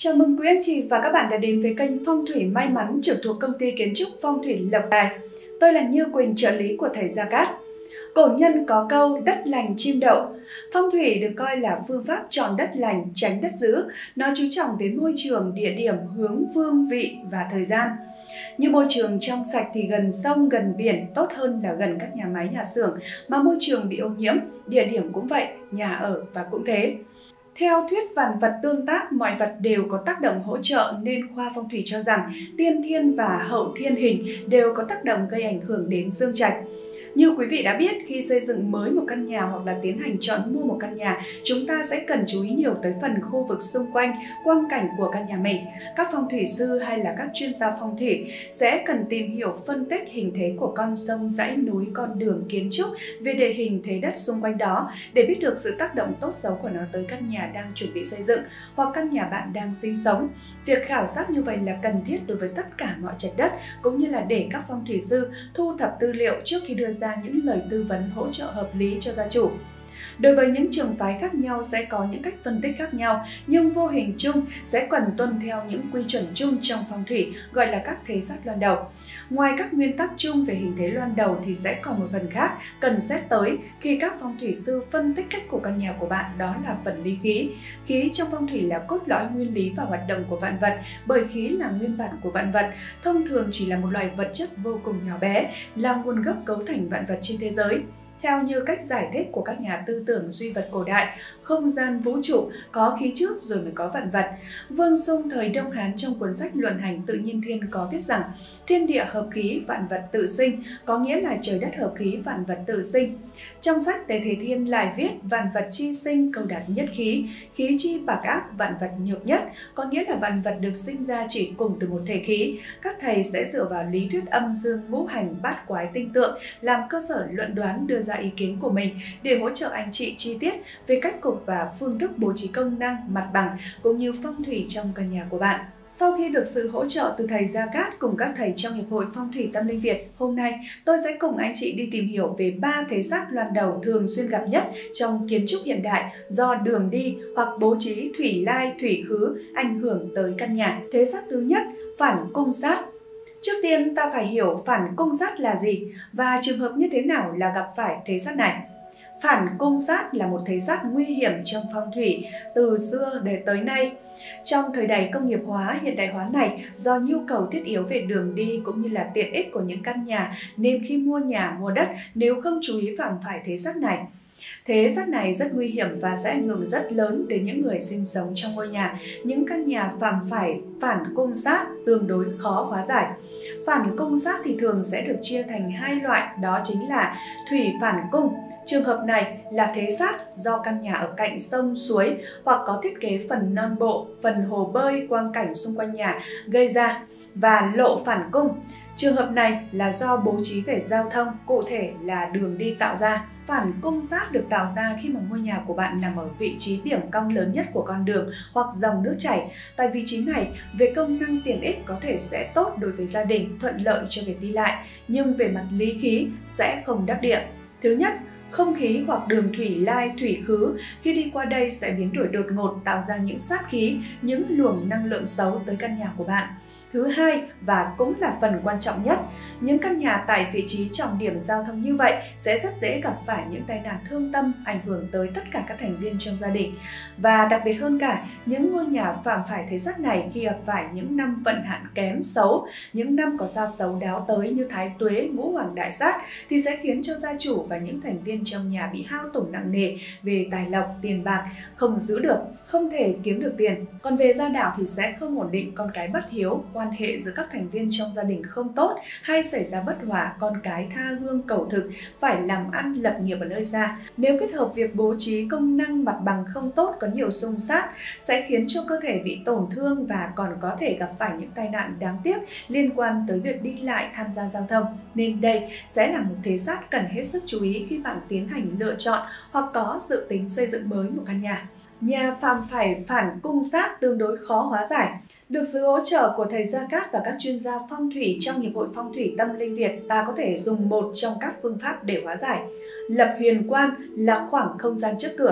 Chào mừng quý anh chị và các bạn đã đến với kênh Phong thủy may mắn trực thuộc công ty kiến trúc Phong thủy Lộc Tài. Tôi là Như Quỳnh, trợ lý của thầy Gia Cát. Cổ nhân có câu đất lành chim đậu. Phong thủy được coi là phương pháp chọn đất lành, tránh đất dữ. Nó chú trọng đến môi trường, địa điểm, hướng, phương vị và thời gian. Như môi trường trong sạch thì gần sông, gần biển, tốt hơn là gần các nhà máy, nhà xưởng. Mà môi trường bị ô nhiễm, địa điểm cũng vậy, nhà ở và cũng thế. Theo thuyết vạn vật tương tác, mọi vật đều có tác động hỗ trợ nên khoa phong thủy cho rằng tiên thiên và hậu thiên hình đều có tác động gây ảnh hưởng đến dương trạch. Như quý vị đã biết, khi xây dựng mới một căn nhà hoặc là tiến hành chọn mua một căn nhà, chúng ta sẽ cần chú ý nhiều tới phần khu vực xung quanh, quang cảnh của căn nhà mình. Các phong thủy sư hay là các chuyên gia phong thủy sẽ cần tìm hiểu phân tích hình thế của con sông, dãy núi, con đường, kiến trúc về địa hình thế đất xung quanh đó để biết được sự tác động tốt xấu của nó tới căn nhà đang chuẩn bị xây dựng hoặc căn nhà bạn đang sinh sống. Việc khảo sát như vậy là cần thiết đối với tất cả mọi trạch đất, cũng như là để các phong thủy sư thu thập tư liệu trước khi đưa ra những lời tư vấn hỗ trợ hợp lý cho gia chủ. Đối với những trường phái khác nhau sẽ có những cách phân tích khác nhau, nhưng vô hình chung sẽ cần tuân theo những quy chuẩn chung trong phong thủy gọi là các thế sát loan đầu. Ngoài các nguyên tắc chung về hình thế loan đầu thì sẽ còn một phần khác cần xét tới khi các phong thủy sư phân tích cách của căn nhà của bạn, đó là phần lý khí. Khí trong phong thủy là cốt lõi nguyên lý và hoạt động của vạn vật, bởi khí là nguyên bản của vạn vật, thông thường chỉ là một loài vật chất vô cùng nhỏ bé, là nguồn gốc cấu thành vạn vật trên thế giới. Theo như cách giải thích của các nhà tư tưởng duy vật cổ đại, không gian vũ trụ có khí trước rồi mới có vạn vật. Vương Sung thời Đông Hán trong cuốn sách Luận Hành Tự Nhiên Thiên có viết rằng thiên địa hợp khí, vạn vật tự sinh, có nghĩa là trời đất hợp khí, vạn vật tự sinh. Trong sách Tế Thế Thiên lại viết vạn vật chi sinh, câu đạt nhất khí, khí chi bạc ác, vạn vật nhược nhất, có nghĩa là vạn vật được sinh ra chỉ cùng từ một thể khí. Các thầy sẽ dựa vào lý thuyết âm dương ngũ hành bát quái tinh tượng làm cơ sở luận đoán, đưa ra ý kiến của mình để hỗ trợ anh chị chi tiết về cách cục và phương thức bố trí công năng, mặt bằng cũng như phong thủy trong căn nhà của bạn. Sau khi được sự hỗ trợ từ thầy Gia Cát cùng các thầy trong Hiệp hội Phong thủy Tâm linh Việt, hôm nay tôi sẽ cùng anh chị đi tìm hiểu về 3 thế sát loan đầu thường xuyên gặp nhất trong kiến trúc hiện đại do đường đi hoặc bố trí thủy lai, thủy khứ ảnh hưởng tới căn nhà. Thế sát thứ nhất, phản cung sát. Trước tiên ta phải hiểu phản cung sát là gì và trường hợp như thế nào là gặp phải thế sát này. Phản cung sát là một thế sát nguy hiểm trong phong thủy từ xưa đến tới nay. Trong thời đại công nghiệp hóa, hiện đại hóa này, do nhu cầu thiết yếu về đường đi cũng như là tiện ích của những căn nhà nên khi mua nhà, mua đất nếu không chú ý phạm phải thế sát này. Thế sát này rất nguy hiểm và sẽ ảnh hưởng rất lớn đến những người sinh sống trong ngôi nhà. Những căn nhà phạm phải phản cung sát tương đối khó hóa giải. Phản cung sát thì thường sẽ được chia thành hai loại, đó chính là thủy phản cung. Trường hợp này là thế sát do căn nhà ở cạnh sông, suối hoặc có thiết kế phần non bộ, phần hồ bơi, quang cảnh xung quanh nhà gây ra, và lộ phản cung. Trường hợp này là do bố trí về giao thông, cụ thể là đường đi tạo ra. Phản cung sát được tạo ra khi mà ngôi nhà của bạn nằm ở vị trí điểm cong lớn nhất của con đường hoặc dòng nước chảy. Tại vị trí này, về công năng tiện ích có thể sẽ tốt đối với gia đình, thuận lợi cho việc đi lại, nhưng về mặt lý khí sẽ không đắc địa. Thứ nhất, không khí hoặc đường thủy lai, thủy khứ khi đi qua đây sẽ biến đổi đột ngột, tạo ra những sát khí, những luồng năng lượng xấu tới căn nhà của bạn. Thứ hai, và cũng là phần quan trọng nhất, những căn nhà tại vị trí trọng điểm giao thông như vậy sẽ rất dễ gặp phải những tai nạn thương tâm ảnh hưởng tới tất cả các thành viên trong gia đình. Và đặc biệt hơn cả, những ngôi nhà phạm phải thế sát này khi gặp phải những năm vận hạn kém xấu, những năm có sao xấu đáo tới như thái tuế, ngũ hoàng đại sát thì sẽ khiến cho gia chủ và những thành viên trong nhà bị hao tổn nặng nề về tài lộc, tiền bạc, không giữ được, không thể kiếm được tiền. Còn về gia đạo thì sẽ không ổn định, con cái bất hiếu, quan hệ giữa các thành viên trong gia đình không tốt hay xảy ra bất hòa, con cái tha hương cầu thực, phải làm ăn lập nghiệp ở nơi xa. Nếu kết hợp việc bố trí công năng mặt bằng không tốt, có nhiều xung sát sẽ khiến cho cơ thể bị tổn thương và còn có thể gặp phải những tai nạn đáng tiếc liên quan tới việc đi lại, tham gia giao thông. Nên đây sẽ là một thế sát cần hết sức chú ý khi bạn tiến hành lựa chọn hoặc có dự tính xây dựng mới một căn nhà. Nhà phạm phải phản cung sát tương đối khó hóa giải. Được sự hỗ trợ của thầy Gia Cát và các chuyên gia phong thủy trong Hiệp hội Phong thủy Tâm linh Việt, ta có thể dùng một trong các phương pháp để hóa giải. Lập huyền quan là khoảng không gian trước cửa.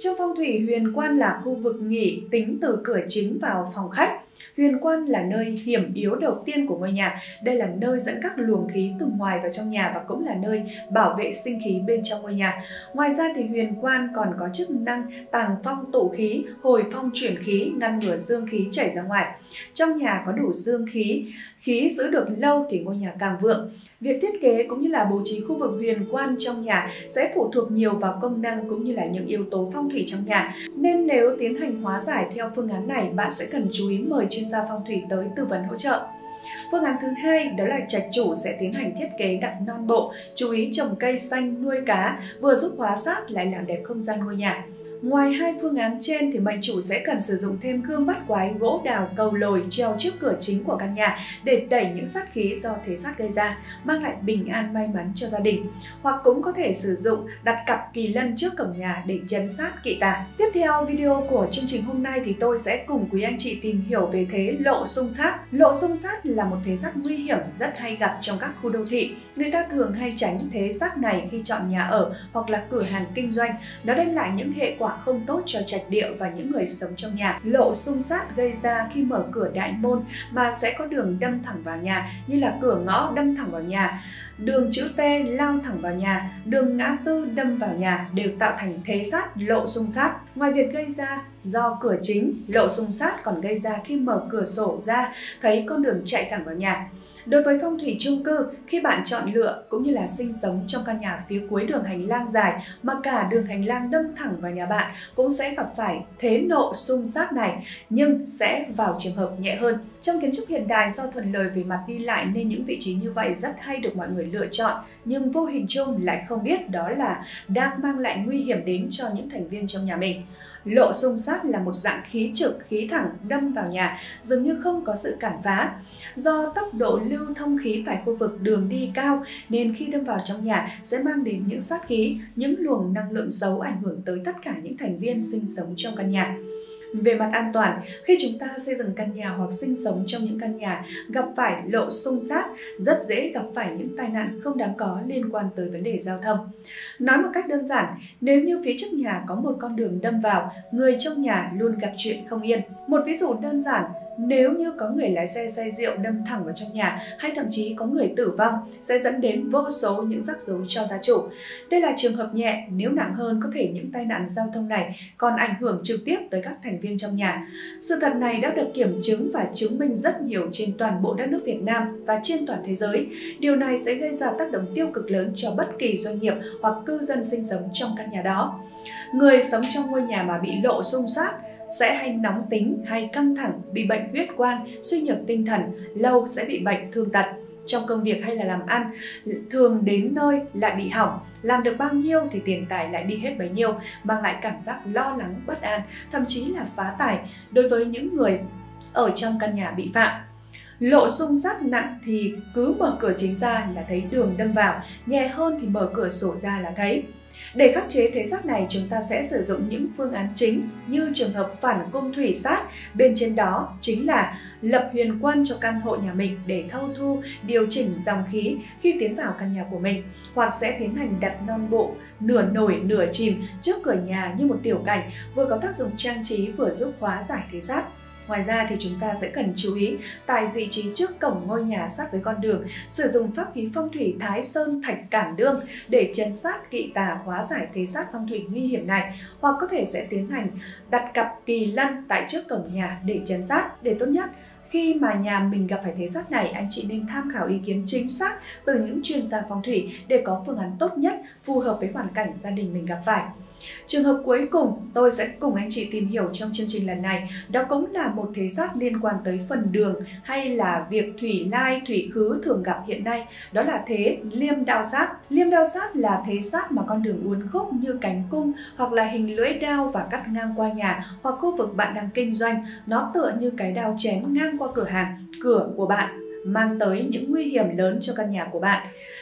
Trong phong thủy, huyền quan là khu vực nghỉ tính từ cửa chính vào phòng khách. Huyền quan là nơi hiểm yếu đầu tiên của ngôi nhà. Đây là nơi dẫn các luồng khí từ ngoài vào trong nhà và cũng là nơi bảo vệ sinh khí bên trong ngôi nhà. Ngoài ra thì huyền quan còn có chức năng tàng phong tụ khí, hồi phong chuyển khí, ngăn ngừa dương khí chảy ra ngoài. Trong nhà có đủ dương khí giữ được lâu thì ngôi nhà càng vượng. Việc thiết kế cũng như là bố trí khu vực huyền quan trong nhà sẽ phụ thuộc nhiều vào công năng cũng như là những yếu tố phong thủy trong nhà. Nên nếu tiến hành hóa giải theo phương án này, bạn sẽ cần chú ý mời chuyên gia phong thủy tới tư vấn hỗ trợ. Phương án thứ hai đó là trạch chủ sẽ tiến hành thiết kế đặt non bộ, chú ý trồng cây xanh, nuôi cá, vừa giúp hóa sát lại làm đẹp không gian ngôi nhà. Ngoài hai phương án trên thì mệnh chủ sẽ cần sử dụng thêm gương bắt quái, gỗ đào, cầu lồi treo trước cửa chính của căn nhà để đẩy những sát khí do thế sát gây ra, mang lại bình an may mắn cho gia đình. Hoặc cũng có thể sử dụng đặt cặp kỳ lân trước cổng nhà để trấn sát kỵ tà. Tiếp theo video của chương trình hôm nay thì tôi sẽ cùng quý anh chị tìm hiểu về thế lộ xung sát. Lộ xung sát là một thế sát nguy hiểm rất hay gặp trong các khu đô thị. Người ta thường hay tránh thế sát này khi chọn nhà ở hoặc là cửa hàng kinh doanh. Nó đem lại những hệ quả không tốt cho trạch địa và những người sống trong nhà. Lộ xung sát gây ra khi mở cửa đại môn mà sẽ có đường đâm thẳng vào nhà, như là cửa ngõ đâm thẳng vào nhà, đường chữ T lao thẳng vào nhà, đường ngã tư đâm vào nhà đều tạo thành thế sát lộ xung sát. Ngoài việc gây ra do cửa chính, lộ xung sát còn gây ra khi mở cửa sổ ra thấy con đường chạy thẳng vào nhà. Đối với phong thủy chung cư, khi bạn chọn lựa cũng như là sinh sống trong căn nhà phía cuối đường hành lang dài mà cả đường hành lang đâm thẳng vào nhà bạn cũng sẽ gặp phải thế nộ xung sát này, nhưng sẽ vào trường hợp nhẹ hơn. Trong kiến trúc hiện đại, do thuận lợi về mặt đi lại nên những vị trí như vậy rất hay được mọi người lựa chọn, nhưng vô hình chung lại không biết đó là đang mang lại nguy hiểm đến cho những thành viên trong nhà mình. Lộ xung sát là một dạng khí trực, khí thẳng đâm vào nhà, dường như không có sự cản phá. Do tốc độ lưu thông khí tại khu vực đường đi cao nên khi đâm vào trong nhà sẽ mang đến những sát khí, những luồng năng lượng xấu ảnh hưởng tới tất cả những thành viên sinh sống trong căn nhà. Về mặt an toàn, khi chúng ta xây dựng căn nhà hoặc sinh sống trong những căn nhà gặp phải lộ xung sát, rất dễ gặp phải những tai nạn không đáng có liên quan tới vấn đề giao thông. Nói một cách đơn giản, nếu như phía trước nhà có một con đường đâm vào, người trong nhà luôn gặp chuyện không yên. Một ví dụ đơn giản, nếu như có người lái xe say rượu đâm thẳng vào trong nhà hay thậm chí có người tử vong sẽ dẫn đến vô số những rắc rối cho gia chủ. Đây là trường hợp nhẹ, nếu nặng hơn có thể những tai nạn giao thông này còn ảnh hưởng trực tiếp tới các thành viên trong nhà. Sự thật này đã được kiểm chứng và chứng minh rất nhiều trên toàn bộ đất nước Việt Nam và trên toàn thế giới. Điều này sẽ gây ra tác động tiêu cực lớn cho bất kỳ doanh nghiệp hoặc cư dân sinh sống trong căn nhà đó. Người sống trong ngôi nhà mà bị lộ xung sát sẽ hay nóng tính hay căng thẳng, bị bệnh huyết quang, suy nhược tinh thần, lâu sẽ bị bệnh thương tật. Trong công việc hay là làm ăn, thường đến nơi lại bị hỏng, làm được bao nhiêu thì tiền tài lại đi hết bấy nhiêu, mang lại cảm giác lo lắng, bất an, thậm chí là phá tài đối với những người ở trong căn nhà bị phạm. Lộ xung sát nặng thì cứ mở cửa chính ra là thấy đường đâm vào, nhẹ hơn thì mở cửa sổ ra là thấy. Để khắc chế thế sát này, chúng ta sẽ sử dụng những phương án chính như trường hợp phản cung thủy sát. Bên trên đó chính là lập huyền quan cho căn hộ nhà mình để thâu thu, điều chỉnh dòng khí khi tiến vào căn nhà của mình. Hoặc sẽ tiến hành đặt non bộ, nửa nổi nửa chìm trước cửa nhà như một tiểu cảnh, vừa có tác dụng trang trí vừa giúp hóa giải thế sát. Ngoài ra thì chúng ta sẽ cần chú ý tại vị trí trước cổng ngôi nhà sát với con đường, sử dụng pháp khí phong thủy Thái Sơn Thạch Cản Đương để trấn sát kỵ tà, hóa giải thế sát phong thủy nguy hiểm này, hoặc có thể sẽ tiến hành đặt cặp kỳ lân tại trước cổng nhà để trấn sát. Để tốt nhất, khi mà nhà mình gặp phải thế sát này, anh chị nên tham khảo ý kiến chính xác từ những chuyên gia phong thủy để có phương án tốt nhất phù hợp với hoàn cảnh gia đình mình gặp phải. Trường hợp cuối cùng tôi sẽ cùng anh chị tìm hiểu trong chương trình lần này, đó cũng là một thế sát liên quan tới phần đường hay là việc thủy lai, thủy khứ thường gặp hiện nay, đó là thế liêm đao sát. Liêm đao sát là thế sát mà con đường uốn khúc như cánh cung hoặc là hình lưỡi đao và cắt ngang qua nhà hoặc khu vực bạn đang kinh doanh, nó tựa như cái đao chém ngang qua cửa hàng, cửa của bạn, mang tới những nguy hiểm lớn cho căn nhà của bạn.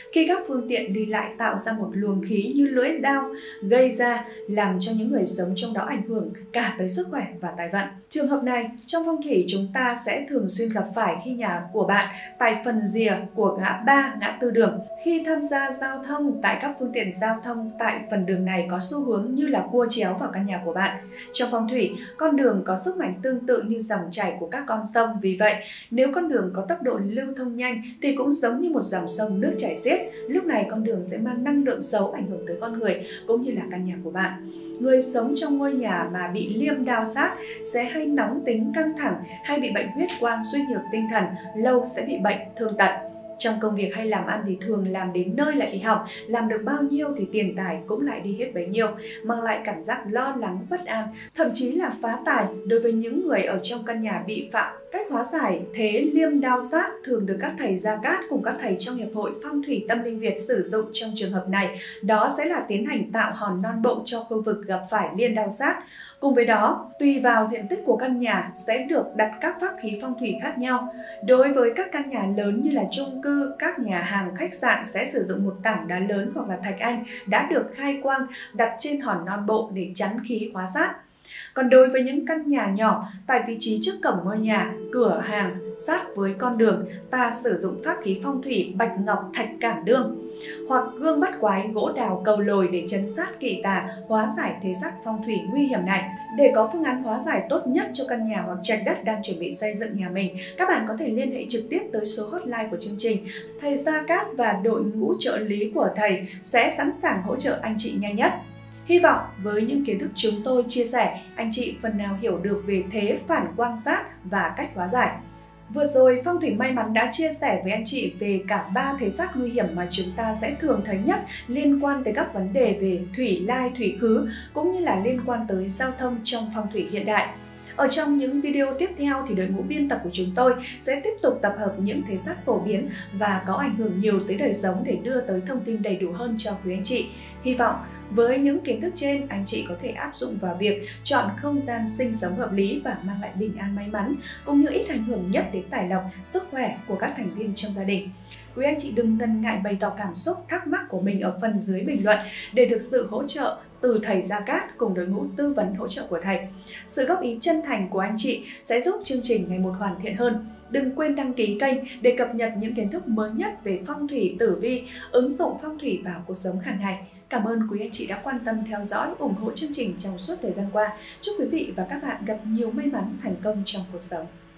khi các phương tiện đi lại tạo ra một luồng khí như lưỡi dao gây ra, làm cho những người sống trong đó ảnh hưởng cả tới sức khỏe và tài vận. Trường hợp này trong phong thủy chúng ta sẽ thường xuyên gặp phải khi nhà của bạn tại phần rìa của ngã ba, ngã tư đường. Khi tham gia giao thông tại các phương tiện giao thông tại phần đường này có xu hướng như là cua chéo vào căn nhà của bạn. Trong phong thủy, con đường có sức mạnh tương tự như dòng chảy của các con sông. Vì vậy, nếu con đường có tốc độ lưu thông nhanh thì cũng giống như một dòng sông nước chảy xiết. Lúc này con đường sẽ mang năng lượng xấu ảnh hưởng tới con người cũng như là căn nhà của bạn. Người sống trong ngôi nhà mà bị liêm đao sát sẽ hay nóng tính, căng thẳng, hay bị bệnh huyết quang, suy nhược tinh thần, lâu sẽ bị bệnh, thương tật. Trong công việc hay làm ăn thì thường làm đến nơi lại bị hỏng, làm được bao nhiêu thì tiền tài cũng lại đi hết bấy nhiêu, mang lại cảm giác lo lắng, bất an, thậm chí là phá tài đối với những người ở trong căn nhà bị phạm. Cách hóa giải thế liêm đao sát thường được các thầy Gia Cát cùng các thầy trong Hiệp hội Phong thủy Tâm linh Việt sử dụng trong trường hợp này, đó sẽ là tiến hành tạo hòn non bộ cho khu vực gặp phải liên đao sát. Cùng với đó, tùy vào diện tích của căn nhà sẽ được đặt các pháp khí phong thủy khác nhau. Đối với các căn nhà lớn như là chung cư, các nhà hàng, khách sạn sẽ sử dụng một tảng đá lớn hoặc là thạch anh đã được khai quang đặt trên hòn non bộ để chắn khí hóa sát. Còn đối với những căn nhà nhỏ, tại vị trí trước cổng ngôi nhà, cửa hàng, sát với con đường, ta sử dụng pháp khí phong thủy bạch ngọc thạch cản đương hoặc gương bắt quái gỗ đào cầu lồi để trấn sát kỵ tà, hóa giải thế sát phong thủy nguy hiểm này. Để có phương án hóa giải tốt nhất cho căn nhà hoặc trạch đất đang chuẩn bị xây dựng nhà mình, các bạn có thể liên hệ trực tiếp tới số hotline của chương trình. Thầy Gia Cát và đội ngũ trợ lý của thầy sẽ sẵn sàng hỗ trợ anh chị nhanh nhất. Hy vọng với những kiến thức chúng tôi chia sẻ, anh chị phần nào hiểu được về thế phản quang sát và cách hóa giải. Vừa rồi, Phong thủy may mắn đã chia sẻ với anh chị về cả 3 thế sát nguy hiểm mà chúng ta sẽ thường thấy nhất liên quan tới các vấn đề về thủy lai, thủy khứ cũng như là liên quan tới giao thông trong phong thủy hiện đại. Ở trong những video tiếp theo thì đội ngũ biên tập của chúng tôi sẽ tiếp tục tập hợp những thế sát phổ biến và có ảnh hưởng nhiều tới đời sống để đưa tới thông tin đầy đủ hơn cho quý anh chị. Hy vọng với những kiến thức trên, anh chị có thể áp dụng vào việc chọn không gian sinh sống hợp lý và mang lại bình an may mắn, cũng như ít ảnh hưởng nhất đến tài lộc, sức khỏe của các thành viên trong gia đình. Quý anh chị đừng ngần ngại bày tỏ cảm xúc, thắc mắc của mình ở phần dưới bình luận để được sự hỗ trợ từ thầy Gia Cát cùng đội ngũ tư vấn hỗ trợ của thầy. Sự góp ý chân thành của anh chị sẽ giúp chương trình ngày một hoàn thiện hơn. Đừng quên đăng ký kênh để cập nhật những kiến thức mới nhất về phong thủy tử vi, ứng dụng phong thủy vào cuộc sống hàng ngày. Cảm ơn quý anh chị đã quan tâm theo dõi, ủng hộ chương trình trong suốt thời gian qua. Chúc quý vị và các bạn gặp nhiều may mắn, thành công trong cuộc sống.